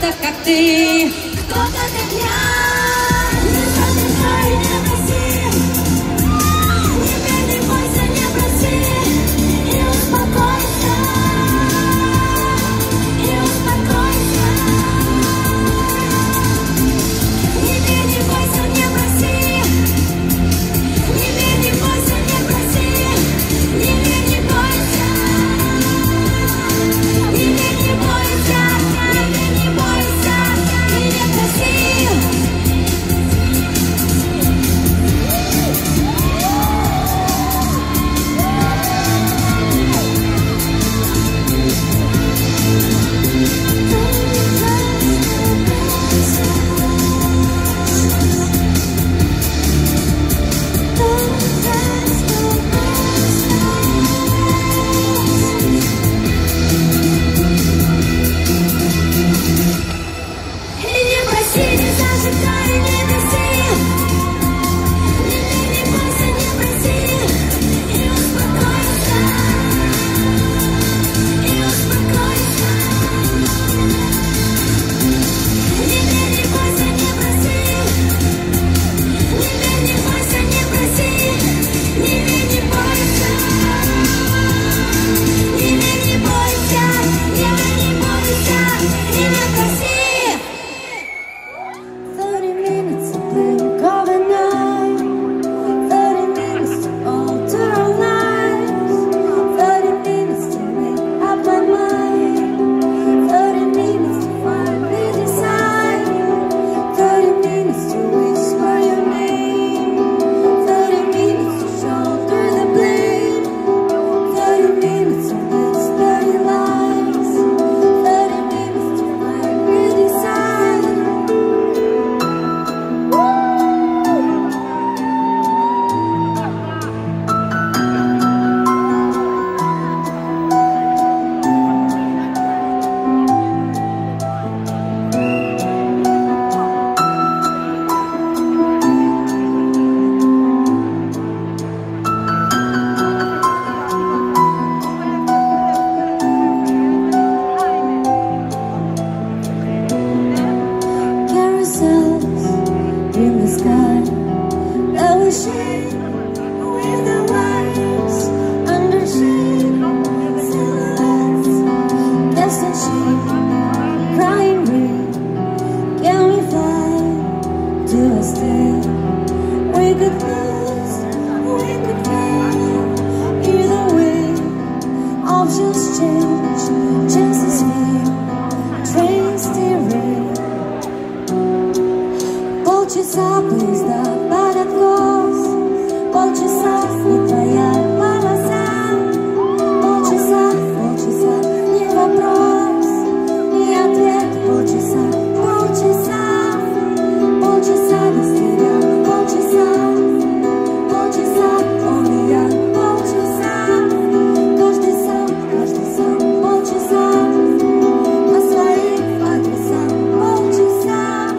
так, как ты. Кто-то как я, не задержай, не проси. Теперь не бойся, не проси. И успокойся, и успокойся. Теперь не бойся, не проси. Теперь не бойся, не проси. Теперь не бойся. Теперь не бойся, теперь не бойся. И не проси. Полчаса поезда под откос, полчаса не твоя полоса. Полчаса, не вопрос, не ответ. Полчаса, без тебя. Полчаса, он и я. Полчаса, каждый сам. Полчаса, по своим адресам. Полчаса.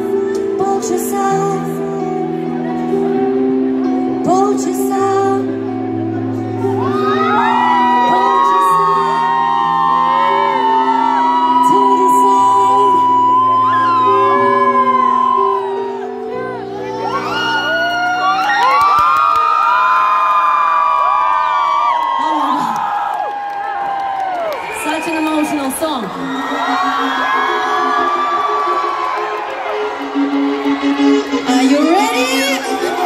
Such an emotional song. Are you ready?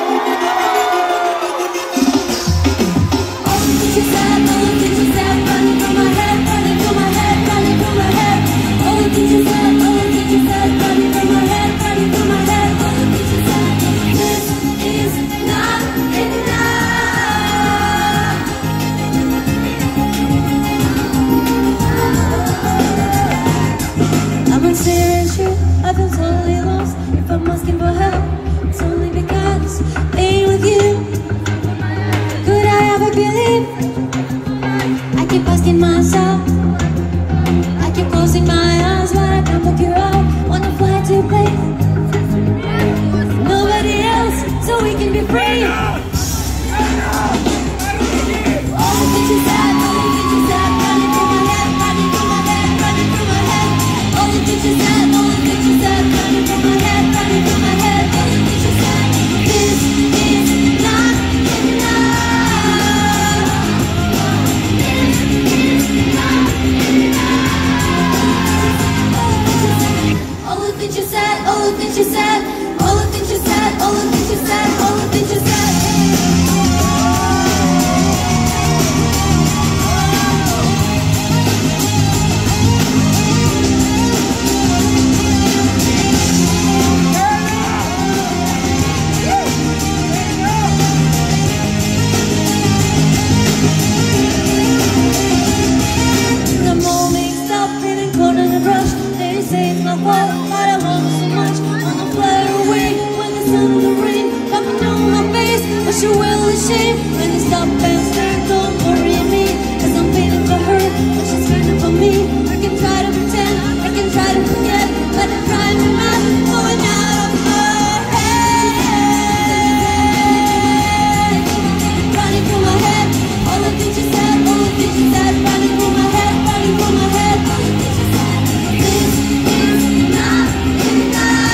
All the things you said, running through my head, running through my head, running through my head. All the things you said, running through my head, running through my head. All the things you said, this is not enough. I'm unserious, I feel totally lost. If I'm asking for help, it's only because being with you. Could I ever believe? I keep asking myself, I keep closing my eyes, but I can't figure out. Wanna fly to a place, nobody else, so we can be free. All the things you said, running through my head, running through my head, running through my head. All the things you said, all the things you said, all the things you said, all the things you said, all the things you said. But you will shame when you stop and stare. Don't worry me, cause I'm feeling for her, but she's feeling for me. I can try to pretend, I can try to forget, but I'm trying to not going out of my head. Running through my head, all the things you said, all the things you said. Running through my head, running through my head, all the things you said. This is not enough.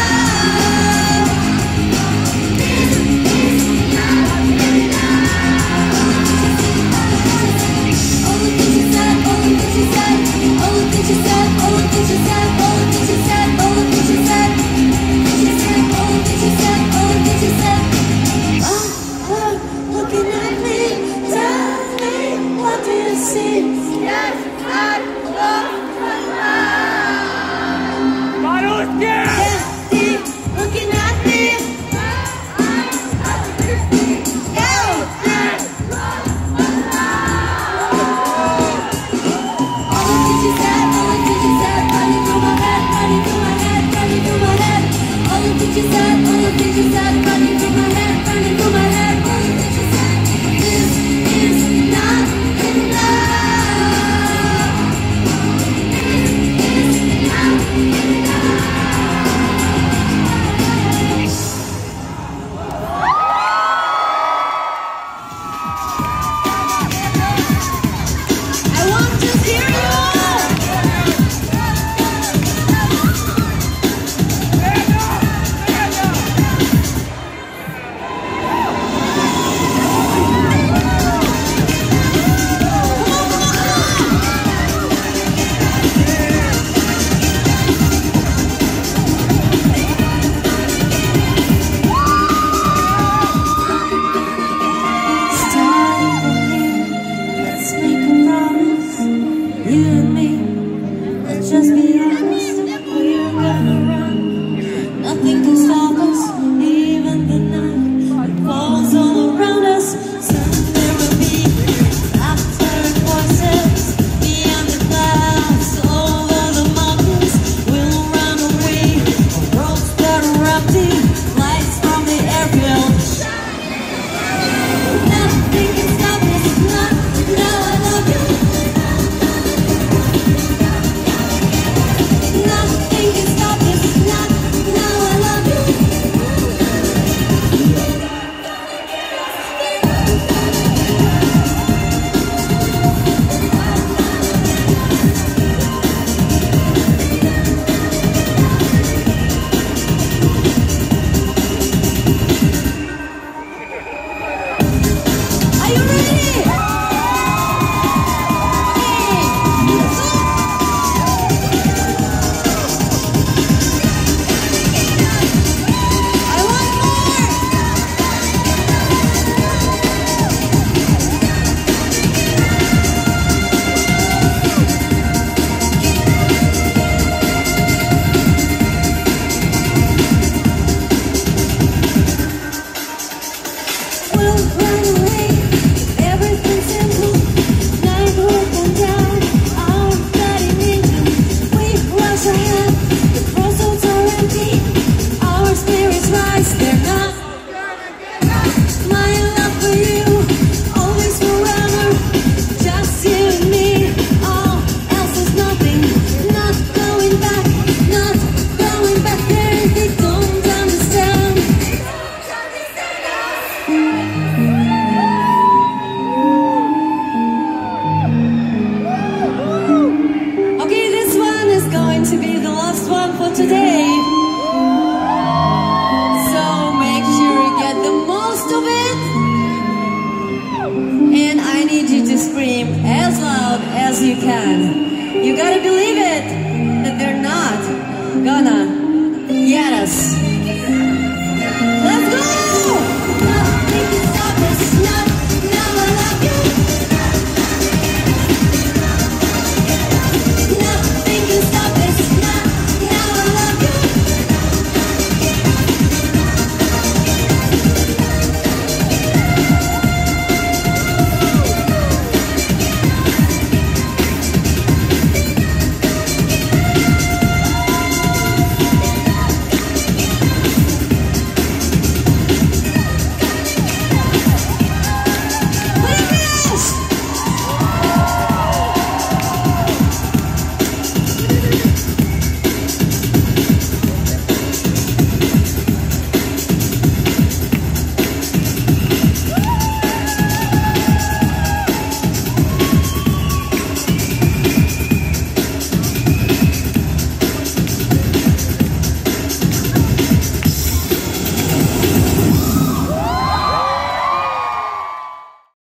as you can. You gotta believe it, that they're not gonna get us.